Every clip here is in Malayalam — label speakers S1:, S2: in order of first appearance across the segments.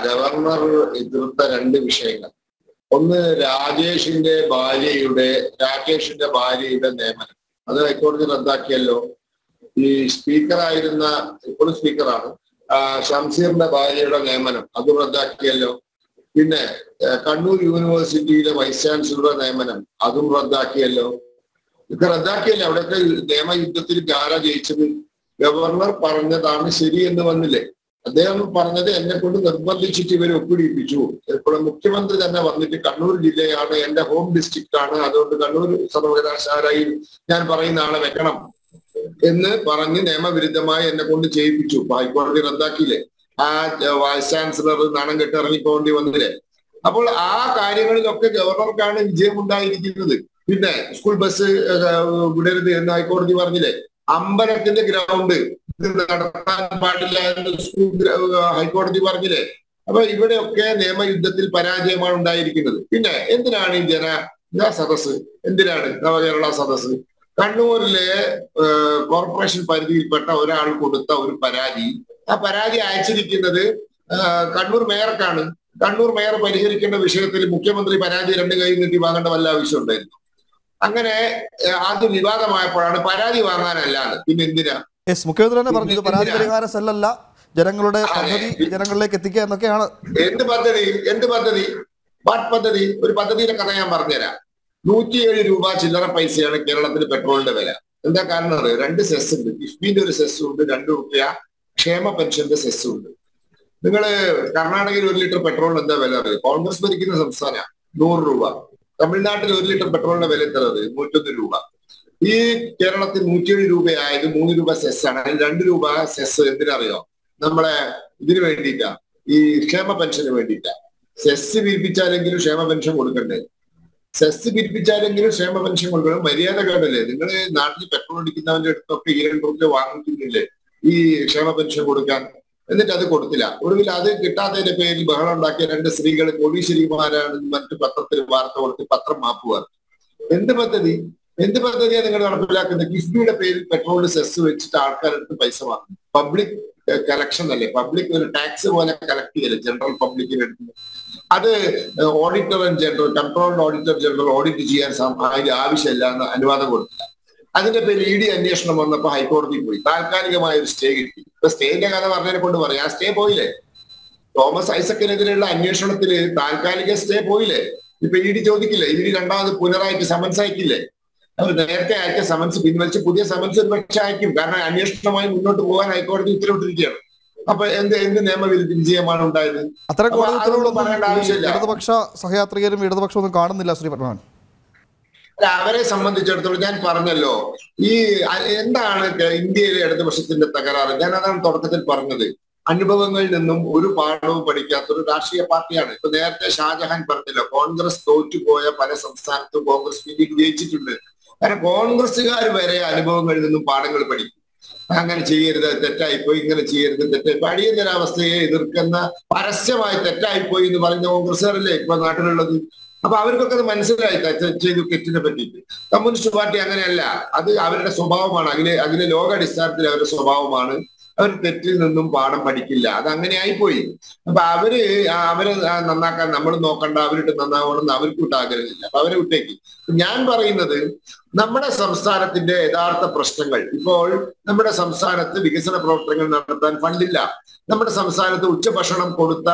S1: ഗവർണർ എതിർത്ത രണ്ട് വിഷയങ്ങൾ. ഒന്ന് രാകേഷിന്റെ ഭാര്യയുടെ നിയമനം. അത് ഹൈക്കോടതി റദ്ദാക്കിയല്ലോ. ഈ സ്പീക്കറായിരുന്ന, ഇപ്പോഴും സ്പീക്കറാണ്, ഷംസീറിന്റെ ഭാര്യയുടെ നിയമനം അത് റദ്ദാക്കിയല്ലോ. പിന്നെ കണ്ണൂർ യൂണിവേഴ്സിറ്റിയിലെ വൈസ് ചാൻസലറുടെ നിയമനം അതും റദ്ദാക്കിയല്ലോ. ഇതൊക്കെ റദ്ദാക്കിയല്ലോ. അവിടെയൊക്കെ നിയമയുദ്ധത്തിൽ ആരാ ജയിച്ചത്? ഗവർണർ പറഞ്ഞതാണ് ശരി എന്ന് വന്നില്ലേ? അദ്ദേഹം പറഞ്ഞത് എന്നെ കൊണ്ട് നിർബന്ധിച്ചിട്ട് ഇവരെ ഒപ്പിടിപ്പിച്ചു. ഇപ്പോൾ മുഖ്യമന്ത്രി തന്നെ വന്നിട്ട് കണ്ണൂർ ജില്ലയാണ് എന്റെ ഹോം ഡിസ്ട്രിക്റ്റ് ആണ്, അതുകൊണ്ട് കണ്ണൂർ സർവകലാശാലയിൽ ഞാൻ പറയുന്ന ആളെ വെക്കണം എന്ന് പറഞ്ഞ് നിയമവിരുദ്ധമായി എന്നെ കൊണ്ട് ചെയ്യിപ്പിച്ചു. ഹൈക്കോടതി റദ്ദാക്കിയില്ലേ? ആ വൈസ് ചാൻസലർ നാണം കെട്ട് ഇറങ്ങിപ്പോണ്ടി വന്നില്ലേ? അപ്പോൾ ആ കാര്യങ്ങളിലൊക്കെ ഗവർണർക്കാണ് വിജയം ഉണ്ടായിരിക്കുന്നത്. പിന്നെ സ്കൂൾ ബസ് വിടരുത് എന്ന് ഹൈക്കോടതി പറഞ്ഞില്ലേ? അമ്പലത്തിന്റെ ഗ്രൗണ്ട് ഇത് നടത്താൻ പാടില്ല എന്ന് ഹൈക്കോടതി പറഞ്ഞില്ലേ? അപ്പൊ ഇവിടെയൊക്കെ നിയമയുദ്ധത്തിൽ പരാജയമാണ് ഉണ്ടായിരിക്കുന്നത്. പിന്നെ എന്തിനാണ് ഈ സദസ്? എന്തിനാണ് നവകേരള സദസ്? കണ്ണൂരിലെ കോർപ്പറേഷൻ പരിധിയിൽപ്പെട്ട ഒരാൾ കൊടുത്ത ഒരു പരാതി, ആ പരാതി അയച്ചിരിക്കുന്നത് കണ്ണൂർ മേയർക്കാണ്. കണ്ണൂർ മേയർ പരിഹരിക്കേണ്ട വിഷയത്തിൽ മുഖ്യമന്ത്രി പരാതി രണ്ട് കൈ നീട്ടി വാങ്ങേണ്ട വല്ല ആവശ്യം ഉണ്ടായിരുന്നു? അങ്ങനെ അത് വിവാദമായപ്പോഴാണ് പരാതി വാങ്ങാനല്ലാതെ പിന്നെ എന്തിനാ?
S2: മുഖ്യമന്ത്രി തന്നെ പറഞ്ഞു പരാതി പരിഹാര സെല്ലല്ല, ജനങ്ങളുടെ പദ്ധതി ജനങ്ങളിലേക്ക് എത്തിക്കുക എന്നൊക്കെയാണ്.
S1: എന്ത് പദ്ധതി? ഒരു പദ്ധതിയുടെ കഥ ഞാൻ പറഞ്ഞുതരാം. 107 രൂപ ചില്ലറ പൈസയാണ് കേരളത്തിൽ പെട്രോളിന്റെ വില. എന്താ കാരണം? രണ്ട് സെസ് ഉണ്ട്. കിഫ്ബിന്റെ ഒരു സെസ് ഉണ്ട്, 2 രൂപ ക്ഷേമ പെൻഷന്റെ സെസ് ഉണ്ട്. നിങ്ങള് കർണാടകയിൽ 1 ലിറ്റർ പെട്രോളിന് എന്താ വില അറിയാം? കോൺഗ്രസ് ഭരിക്കുന്ന സംസ്ഥാനം 100 രൂപ. തമിഴ്നാട്ടിൽ 1 ലിറ്റർ പെട്രോളിന്റെ വില എത്ര? 101 രൂപ. ഈ കേരളത്തിൽ 107 രൂപയായത് 3 രൂപ സെസ് ആണ്. 2 രൂപ സെസ് എന്തിനറിയോ? നമ്മളെ ഇതിന് വേണ്ടിയിട്ടാ, ഈ ക്ഷേമ പെൻഷന് വേണ്ടിയിട്ടാ. സെസ് പിരിപ്പിച്ചാലെങ്കിലും ക്ഷേമ പെൻഷൻ കൊടുക്കണ്ടേ? സെസ് പിരിപ്പിച്ചാലെങ്കിലും ക്ഷേമ പെൻഷൻ കൊടുക്കണം. മര്യാദ കേടല്ലേ? നിങ്ങൾ നാട്ടിൽ പെട്രോൾ അടിക്കുന്നവന്റെ അടുത്തൊക്കെ 2 രൂപ വാങ്ങിക്കുന്നില്ലേ ഈ ക്ഷേമ പെൻഷൻ കൊടുക്കാൻ? എന്നിട്ട് അത് കൊടുത്തില്ല. ഒടുവിൽ അത് കിട്ടാത്തതിന്റെ പേരിൽ ബഹളം ഉണ്ടാക്കിയ 2 സ്ത്രീകൾ കോടീശ്വരിമാരാണ് മറ്റു പത്രത്തിൽ വാർത്ത കൊടുത്ത് പത്രം മാപ്പുക. എന്ത് പദ്ധതിയാണ് നിങ്ങൾ നടപ്പിലാക്കുന്നത്? കിഫ്ബിയുടെ പേരിൽ പെട്രോൾ സെസ് വെച്ചിട്ട് ആൾക്കാരെടുത്ത് പൈസ വാങ്ങും. പബ്ലിക് കളക്ഷൻ അല്ലേ? പബ്ലിക് ഒരു ടാക്സ് പോലെ കളക്ട് ചെയ്യല്ലേ ജനറൽ പബ്ലിക്കിന് എടുക്കുന്നത്? അത് auditor general, controlled auditor general audit ചെയ്യാൻ അതിന്റെ ആവശ്യമില്ല എന്ന് അനുവാദം കൊടുത്തില്ല. അതിന്റെ പേരിൽ ED അന്വേഷണം വന്നപ്പോൾ ഹൈക്കോടതി പോയി. താൽക്കാലികമായ ഒരു സ്റ്റേ കിട്ടി. ഇപ്പൊ സ്റ്റേന്റെ കഥ പറഞ്ഞതിനെ കൊണ്ട് പറയാം, ആ സ്റ്റേ പോയില്ലേ? തോമസ് ഐസക്കിനെതിരെയുള്ള അന്വേഷണത്തില് താൽക്കാലിക സ്റ്റേ പോയില്ലേ? ഇപ്പൊ ED ചോദിക്കില്ലേ? ED രണ്ടാമത് പുനരായിട്ട് സമൻസ് അയക്കില്ലേ? അവർ നേരത്തെ അയച്ച സമൻസ് പിൻവലിച്ച് പുതിയ സമൻസ് ഒരു പക്ഷെ അയക്കും. കാരണം അന്വേഷണവുമായി മുന്നോട്ട് പോകാൻ ഹൈക്കോടതി ഉത്തരവിട്ടിരിക്കുകയാണ്. അപ്പൊ എന്ത് വിജയമാണ് ഉണ്ടായത്?
S2: അത്തരം ഇടതുപക്ഷ സഹയാത്രികരും ഇടതുപക്ഷമൊന്നും കാണുന്നില്ല ശ്രീ പത്മനാഭൻ.
S1: അവരെ സംബന്ധിച്ചിടത്തോളം ഞാൻ പറഞ്ഞല്ലോ, ഈ എന്താണ് ഇന്ത്യയിലെ ഇടതുപക്ഷത്തിന്റെ തകരാറ്? ഞാൻ അതാണ് തുടക്കത്തിൽ പറഞ്ഞത്. അനുഭവങ്ങളിൽ നിന്നും ഒരു പാഠവും പഠിക്കാത്ത ഒരു രാഷ്ട്രീയ പാർട്ടിയാണ്. ഇപ്പൊ നേരത്തെ ഷാജഹാൻ പറഞ്ഞല്ലോ, കോൺഗ്രസ് തോറ്റുപോയ പല സംസ്ഥാനത്തും കോൺഗ്രസ് പിന്നീട് ജയിച്ചിട്ടുണ്ട്. കാരണം കോൺഗ്രസ്സുകാർ വരെ അനുഭവങ്ങളിൽ നിന്നും പാഠങ്ങൾ പഠിക്കും. അങ്ങനെ ചെയ്യരുത്, തെറ്റായിപ്പോയി, ഇങ്ങനെ ചെയ്യരുത്, തെറ്റായിപ്പോയി. അടിയന്തരാവസ്ഥയെ എതിർക്കുന്ന പരസ്യമായി തെറ്റായിപ്പോയി എന്ന് പറയുന്ന കോൺഗ്രസ്സുകാരല്ലേ ഇപ്പൊ നാട്ടിലുള്ളത്? അപ്പൊ അവർക്കൊക്കെ അത് മനസ്സിലായി ചെയ്തു തെറ്റിനെ പറ്റിയിട്ട്. കമ്മ്യൂണിസ്റ്റ് പാർട്ടി അങ്ങനെയല്ല, അത് അവരുടെ സ്വഭാവമാണ്. അതിലെ ലോകാടിസ്ഥാനത്തിൽ അവരുടെ സ്വഭാവമാണ്. അവർ തെറ്റിൽ നിന്നും പാഠം പഠിക്കില്ല. അത് അങ്ങനെ ആയിപ്പോയി. അപ്പൊ അവരെ നന്നാക്കാൻ നമ്മൾ നോക്കണ്ട, അവരിട്ട് നന്നാവണമെന്ന് അവർക്ക് വിട്ട് ആഗ്രഹമില്ല. അപ്പൊ അവരെ വിട്ടേക്ക്. ഞാൻ പറയുന്നത് നമ്മുടെ സംസ്ഥാനത്തിന്റെ യഥാർത്ഥ പ്രശ്നങ്ങൾ, ഇപ്പോൾ നമ്മുടെ സംസ്ഥാനത്ത് വികസന പ്രവർത്തനങ്ങൾ നടത്താൻ ഫണ്ടില്ല. നമ്മുടെ സംസ്ഥാനത്ത് ഉച്ചഭക്ഷണം കൊടുത്ത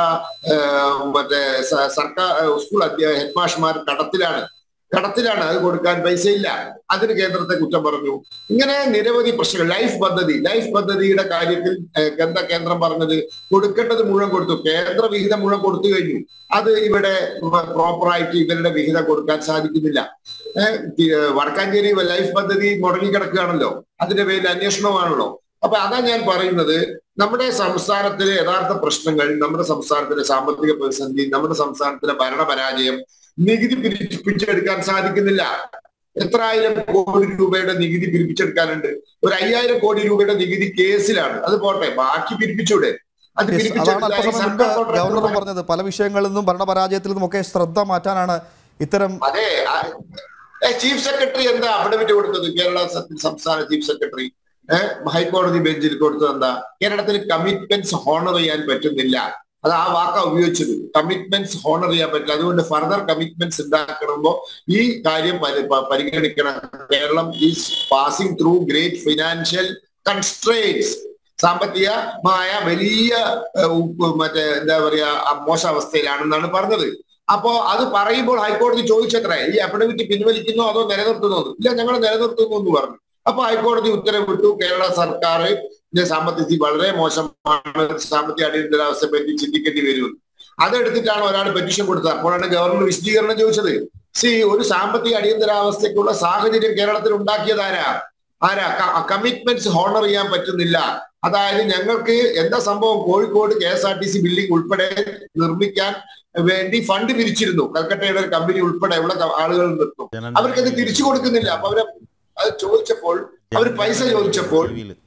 S1: സർക്കാർ സ്കൂൾ ഹെഡ്മാസ്റ്റർമാർ കടത്തിലാണ്. അത് കൊടുക്കാൻ പൈസയില്ല. അതിന് കേന്ദ്രത്തെ കുറ്റം പറഞ്ഞു. ഇങ്ങനെ നിരവധി പ്രശ്നങ്ങൾ. ലൈഫ് പദ്ധതിയുടെ കാര്യത്തിൽ എന്താ കേന്ദ്രം പറഞ്ഞത്? കൊടുക്കേണ്ടത് മുഴുവൻ കൊടുത്തു. കേന്ദ്ര വിഹിതം മുഴുവൻ കൊടുത്തു കഴിഞ്ഞു. അത് ഇവിടെ പ്രോപ്പറായിട്ട് ഇവരുടെ വിഹിതം കൊടുക്കാൻ സാധിക്കുന്നില്ല. വടക്കാഞ്ചേരി ലൈഫ് പദ്ധതി മുടങ്ങിക്കിടക്കുകയാണല്ലോ. അതിന്റെ പേരിൽ അന്വേഷണമാണല്ലോ. അപ്പൊ അതാ ഞാൻ പറയുന്നത്, നമ്മുടെ സംസ്ഥാനത്തിലെ യഥാർത്ഥ പ്രശ്നങ്ങൾ, നമ്മുടെ സംസ്ഥാനത്തിലെ സാമ്പത്തിക പ്രതിസന്ധി, നമ്മുടെ സംസ്ഥാനത്തിലെ ഭരണപരാജയം, നികുതി പിരിപ്പിച്ചെടുക്കാൻ സാധിക്കുന്നില്ല. എത്ര ആയിരം കോടി രൂപയുടെ നികുതി പിരിപ്പിച്ചെടുക്കാനുണ്ട്? ഒരു 5000 കോടി രൂപയുടെ നികുതി കേസിലാണ്. അത് പോട്ടെ, ബാക്കി പിരിപ്പിച്ചൂടെ? അത്
S2: ഗവർണർ പറഞ്ഞത് പല വിഷയങ്ങളിൽ നിന്നും ഭരണപരാജയത്തിൽ നിന്നും ഒക്കെ ശ്രദ്ധ മാറ്റാനാണ് ഇത്തരം.
S1: അതെ, ചീഫ് സെക്രട്ടറി എന്താ അഫിഡവിറ്റ് കൊടുത്തത്? കേരള സംസ്ഥാന ചീഫ് സെക്രട്ടറി ഹൈക്കോടതി ബെഞ്ചിൽ കൊടുത്തത് എന്താ? കേരളത്തിന് കമ്മിറ്റ്മെന്റ്സ് ഹോണർ ചെയ്യാൻ പറ്റുന്നില്ല. അത് ആ വാക്കാ ഉപയോഗിച്ചത്. കമ്മിറ്റ്മെന്റ്സ് ഹോണർ ചെയ്യാൻ പറ്റില്ല. അതുകൊണ്ട് ഫർദർ കമ്മിറ്റ്മെന്റ്സ് ഉണ്ടാക്കണമ്പോ ഈ കാര്യം പരിഗണിക്കണം. Keralam is passing through great financial constraints. സാമ്പത്തികമായ വലിയ മറ്റേ എന്താ പറയാ മോശാവസ്ഥയിലാണെന്നാണ് പറഞ്ഞത്. അപ്പോ അത് പറയുമ്പോൾ ഹൈക്കോടതി ചോദിച്ചത്രേ, ഈ അഫിഡവിറ്റ് പിൻവലിക്കുന്നോ അതോ നിലനിർത്തുന്നോ? ഇല്ല, ഞങ്ങൾ നിലനിർത്തുന്നു എന്ന് പറഞ്ഞു. അപ്പൊ ഹൈക്കോടതി ഉത്തരവിട്ടു. കേരള സർക്കാരിന്റെ സാമ്പത്തിക സ്ഥിതി വളരെ മോശമാണ്, സാമ്പത്തിക അടിയന്തരാവസ്ഥയെ പറ്റി ചിന്തിക്കേണ്ടി വരും. അതെടുത്തിട്ടാണ് ഒരാൾ പെറ്റീഷൻ കൊടുത്തത്. അപ്പോഴാണ് ഗവർണർ വിശദീകരണം ചോദിച്ചത്. ഒരു സാമ്പത്തിക അടിയന്തരാവസ്ഥയ്ക്കുള്ള സാഹചര്യം കേരളത്തിൽ ഉണ്ടാക്കിയത് ആരാ? കമ്മിറ്റ്മെന്റ്സ് ഹോണർ ചെയ്യാൻ പറ്റുന്നില്ല. അതായത് ഞങ്ങൾക്ക് എന്താ സംഭവം, കോഴിക്കോട് KSRTC ബിൽഡിംഗ് ഉൾപ്പെടെ നിർമ്മിക്കാൻ വേണ്ടി ഫണ്ട് പിരിച്ചിരുന്നു. കൽക്കട്ടയുടെ ഒരു കമ്പനി ഉൾപ്പെടെ ഉള്ള ആളുകൾ നിർത്തും. അവർക്കത് തിരിച്ചു കൊടുക്കുന്നില്ല. അപ്പൊ അത് ചോദിച്ചപ്പോൾ, അവർ പൈസ ചോദിച്ചപ്പോൾ,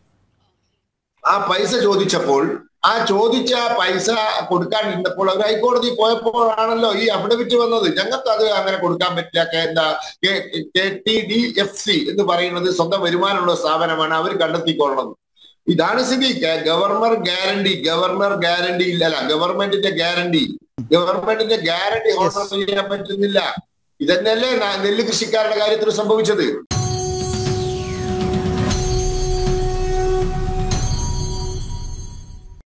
S1: ആ ചോദിച്ച പൈസ കൊടുക്കാൻ നിന്നപ്പോൾ അവർ ഹൈക്കോടതി പോയപ്പോഴാണല്ലോ ഈ അഫിഡവിറ്റ് വന്നത്. ഞങ്ങൾക്ക് അത് അങ്ങനെ കൊടുക്കാൻ പറ്റില്ല. KTDFC എന്ന് പറയുന്നത് സ്വന്തം വരുമാനമുള്ള സ്ഥാപനമാണ്, അവർ കണ്ടെത്തിക്കൊള്ളണം. ഇതാണ് സ്ഥിതി. ഗവൺമെന്റിന്റെ ഗ്യാരണ്ടി ഹോണർ ചെയ്യാൻ പറ്റുന്നില്ല. ഇതന്നെയല്ലേ നെല്ല് കൃഷിക്കാരുടെ കാര്യത്തിൽ സംഭവിച്ചത്.